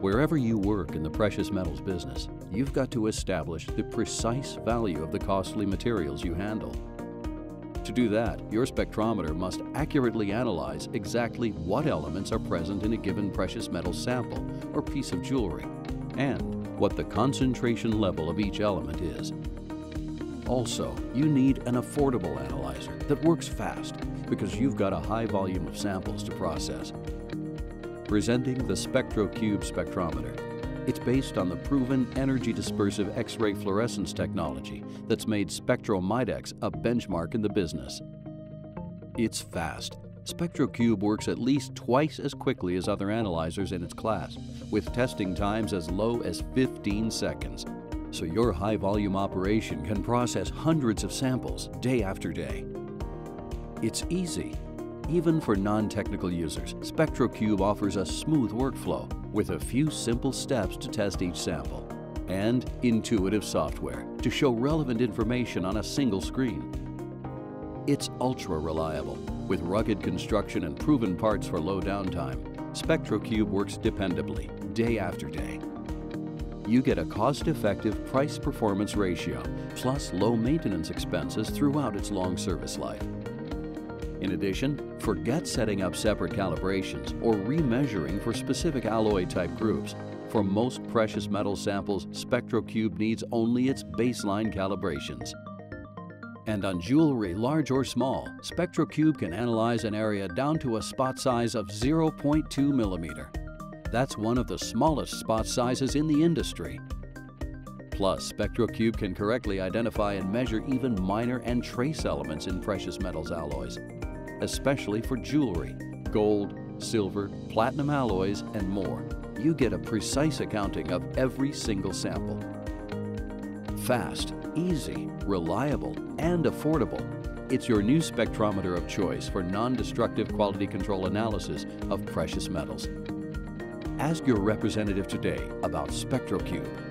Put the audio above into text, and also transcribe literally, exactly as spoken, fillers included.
Wherever you work in the precious metals business, you've got to establish the precise value of the costly materials you handle. To do that, your spectrometer must accurately analyze exactly what elements are present in a given precious metal sample or piece of jewelry, and what the concentration level of each element is. Also, you need an affordable analyzer that works fast because you've got a high volume of samples to process. Presenting the SPECTROCUBE Spectrometer. It's based on the proven energy-dispersive X-ray fluorescence technology that's made SpectroMidex a benchmark in the business. It's fast. SPECTROCUBE works at least twice as quickly as other analyzers in its class, with testing times as low as fifteen seconds. So your high-volume operation can process hundreds of samples day after day. It's easy. Even for non-technical users, SPECTROCUBE offers a smooth workflow with a few simple steps to test each sample, and intuitive software to show relevant information on a single screen. It's ultra-reliable. With rugged construction and proven parts for low downtime, SPECTROCUBE works dependably, day after day. You get a cost-effective price-performance ratio, plus low maintenance expenses throughout its long service life. In addition, forget setting up separate calibrations or remeasuring for specific alloy type groups. For most precious metal samples, SPECTROCUBE needs only its baseline calibrations. And on jewelry, large or small, SPECTROCUBE can analyze an area down to a spot size of zero point two millimeter. That's one of the smallest spot sizes in the industry. Plus, SPECTROCUBE can correctly identify and measure even minor and trace elements in precious metals alloys, especially for jewelry, gold, silver, platinum alloys, and more. You get a precise accounting of every single sample. Fast, easy, reliable, and affordable. It's your new spectrometer of choice for non-destructive quality control analysis of precious metals. Ask your representative today about SPECTROCUBE.